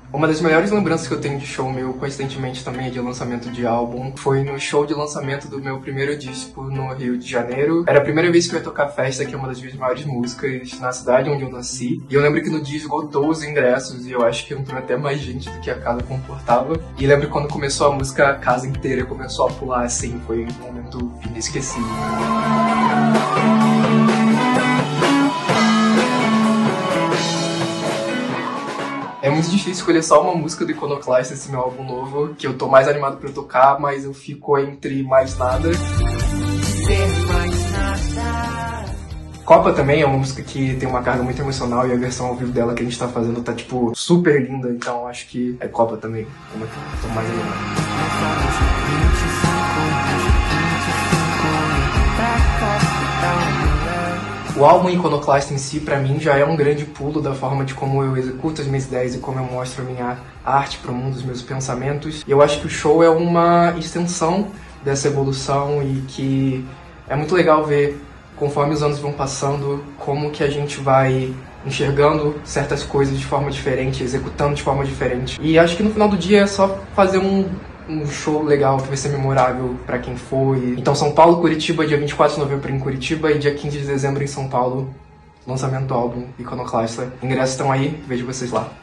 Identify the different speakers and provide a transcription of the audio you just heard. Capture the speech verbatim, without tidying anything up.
Speaker 1: Uma das melhores lembranças que eu tenho de show meu, coincidentemente também é de lançamento de álbum, foi no show de lançamento do meu primeiro disco no Rio de Janeiro. Era a primeira vez que eu ia tocar Festa, que é uma das minhas maiores músicas, na cidade onde eu nasci. E eu lembro que no dia esgotou os ingressos e eu acho que entrou até mais gente do que a casa comportava. E lembro que quando começou a música, a casa inteira começou a pular assim, foi um momento inesquecível. É muito difícil escolher só uma música do Iconoclast, esse meu álbum novo, que eu tô mais animado pra tocar, mas eu fico entre Mais Nada. Copa também é uma música que tem uma carga muito emocional e a versão ao vivo dela que a gente tá fazendo tá, tipo, super linda, então acho que é Copa também, como eu tô mais animado. O álbum Iconoclast em si, pra mim, já é um grande pulo da forma de como eu executo as minhas ideias e como eu mostro a minha arte pro mundo, os meus pensamentos. E eu acho que o show é uma extensão dessa evolução e que é muito legal ver, conforme os anos vão passando, como que a gente vai enxergando certas coisas de forma diferente, executando de forma diferente. E acho que no final do dia é só fazer um um show legal que vai ser memorável pra quem foi. Então São Paulo, Curitiba, dia vinte e quatro de novembro em Curitiba e dia quinze de dezembro em São Paulo, lançamento do álbum Iconoclasta. Ingressos estão aí, vejo vocês lá.